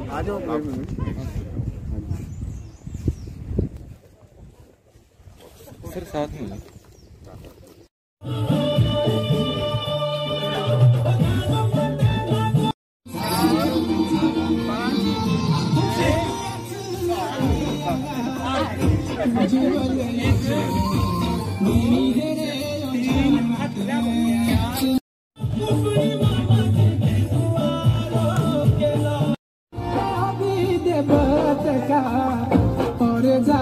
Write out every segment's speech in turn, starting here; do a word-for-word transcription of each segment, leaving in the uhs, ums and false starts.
आ जाओ सर साथ में और जा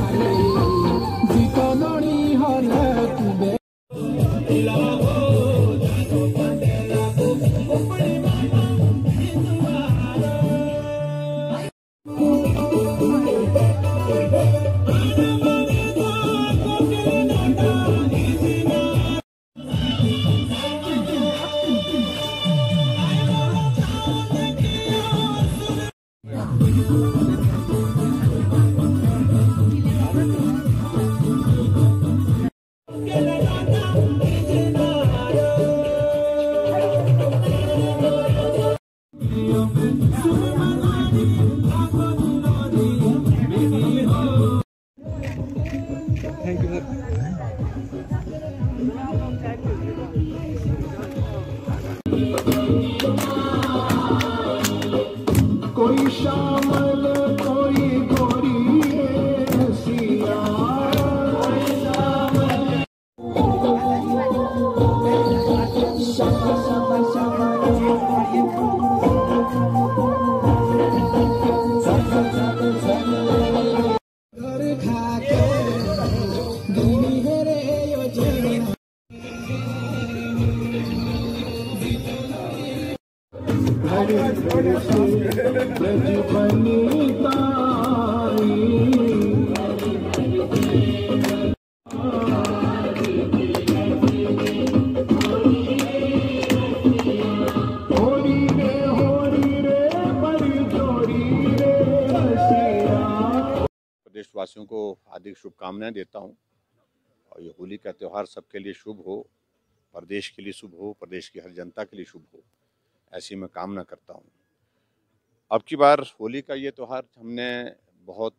थैंक यू कोई शामल कोई गोरी सिया प्रदेशवासियों को हार्दिक शुभकामनाएं देता हूं और ये होली का त्यौहार सबके लिए शुभ हो, प्रदेश के लिए शुभ हो, प्रदेश की हर जनता के लिए शुभ हो, ऐसी मैं कामना करता हूं। अब की बार होली का ये त्यौहार हमने बहुत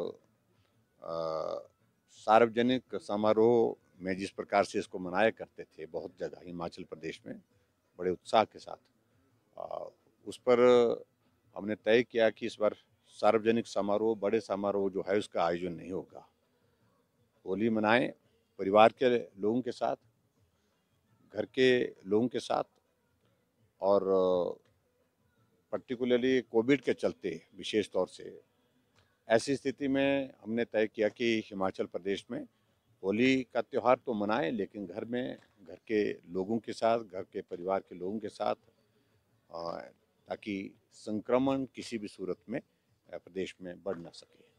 सार्वजनिक समारोह में जिस प्रकार से इसको मनाया करते थे बहुत जगह हिमाचल प्रदेश में बड़े उत्साह के साथ, आ, उस पर हमने तय किया कि इस बार सार्वजनिक समारोह, बड़े समारोह जो है उसका आयोजन नहीं होगा। होली मनाएं परिवार के लोगों के साथ, घर के लोगों के साथ, और पर्टिकुलरली कोविड के चलते विशेष तौर से ऐसी स्थिति में हमने तय किया कि हिमाचल प्रदेश में होली का त्यौहार तो मनाएं, लेकिन घर में घर के लोगों के साथ, घर के परिवार के लोगों के साथ, ताकि संक्रमण किसी भी सूरत में प्रदेश में बढ़ ना सके।